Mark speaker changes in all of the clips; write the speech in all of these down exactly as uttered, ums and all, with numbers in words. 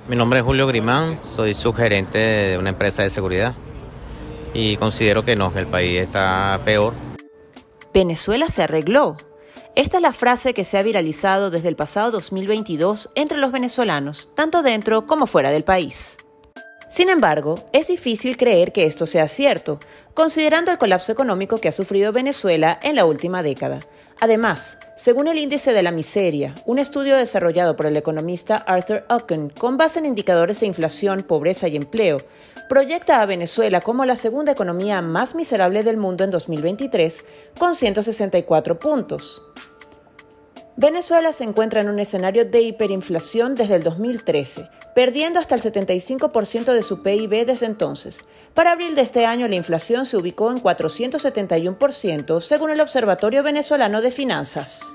Speaker 1: Mi nombre es Julio Grimán, soy subgerente de una empresa de seguridad y considero que no, que el país está peor.
Speaker 2: Venezuela se arregló. Esta es la frase que se ha viralizado desde el pasado dos mil veintidós entre los venezolanos, tanto dentro como fuera del país. Sin embargo, es difícil creer que esto sea cierto, considerando el colapso económico que ha sufrido Venezuela en la última década. Además, según el Índice de la Miseria, un estudio desarrollado por el economista Arthur Ocon con base en indicadores de inflación, pobreza y empleo, proyecta a Venezuela como la segunda economía más miserable del mundo en dos mil veintitrés, con ciento sesenta y cuatro puntos. Venezuela se encuentra en un escenario de hiperinflación desde el dos mil trece, perdiendo hasta el setenta y cinco por ciento de su P I B desde entonces. Para abril de este año, la inflación se ubicó en cuatrocientos setenta y uno por ciento, según el Observatorio Venezolano de Finanzas.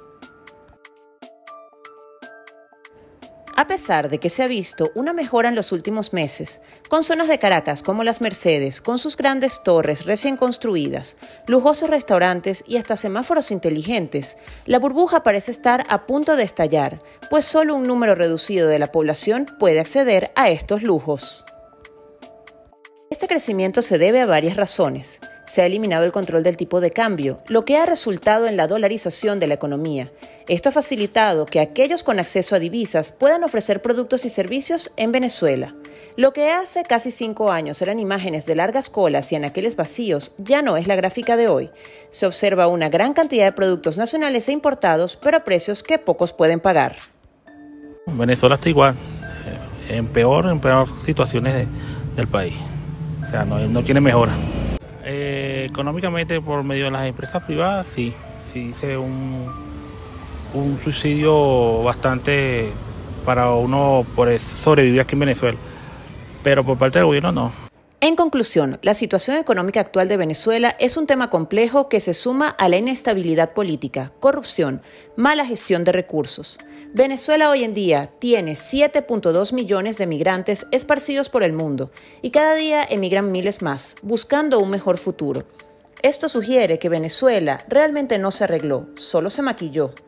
Speaker 2: A pesar de que se ha visto una mejora en los últimos meses, con zonas de Caracas como Las Mercedes, con sus grandes torres recién construidas, lujosos restaurantes y hasta semáforos inteligentes, la burbuja parece estar a punto de estallar, pues solo un número reducido de la población puede acceder a estos lujos. Este crecimiento se debe a varias razones. Se ha eliminado el control del tipo de cambio, lo que ha resultado en la dolarización de la economía. Esto ha facilitado que aquellos con acceso a divisas puedan ofrecer productos y servicios en Venezuela. Lo que hace casi cinco años eran imágenes de largas colas y anaqueles vacíos, ya no es la gráfica de hoy. Se observa una gran cantidad de productos nacionales e importados, pero a precios que pocos pueden pagar.
Speaker 3: Venezuela está igual, en peor, en peor situaciones de, del país. O sea, no, no tiene mejora. Eh, económicamente, por medio de las empresas privadas, sí, sí se ve un, un subsidio bastante para uno por sobrevivir aquí en Venezuela, pero por parte del gobierno no.
Speaker 2: En conclusión, la situación económica actual de Venezuela es un tema complejo que se suma a la inestabilidad política, corrupción, mala gestión de recursos. Venezuela hoy en día tiene siete punto dos millones de migrantes esparcidos por el mundo y cada día emigran miles más, buscando un mejor futuro. Esto sugiere que Venezuela realmente no se arregló, solo se maquilló.